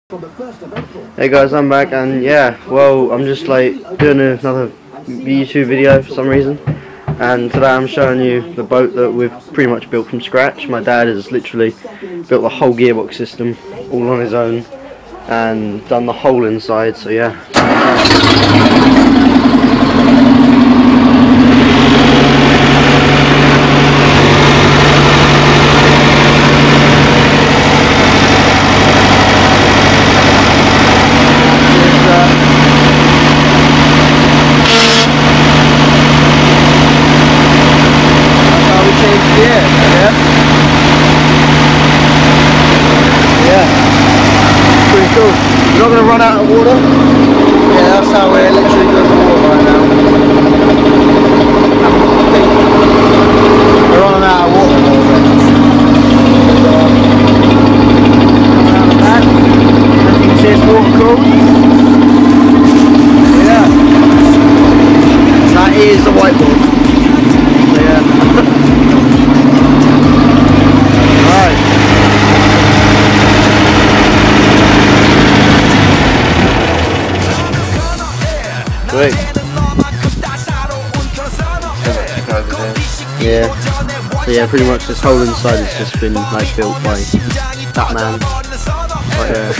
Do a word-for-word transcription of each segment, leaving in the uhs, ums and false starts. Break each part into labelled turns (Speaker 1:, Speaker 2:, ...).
Speaker 1: Hey guys, I'm back, and yeah, well, I'm just like doing another YouTube video for some reason, and today I'm showing you the boat that we've pretty much built from scratch. My dad has literally built the whole gearbox system all on his own and done the whole inside, so yeah. We're not going to run out of water. Yeah, that's how we're literally going to water right now. We're running out of water a little bit. Coming out the back. As you can see, it's water cooled. So yeah. That is the whiteboard. So yeah. Alright. Great. Yeah. So yeah, pretty much this whole inside has just been like built by that man. Right there.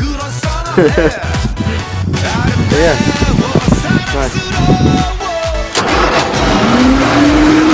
Speaker 1: So yeah. Nice.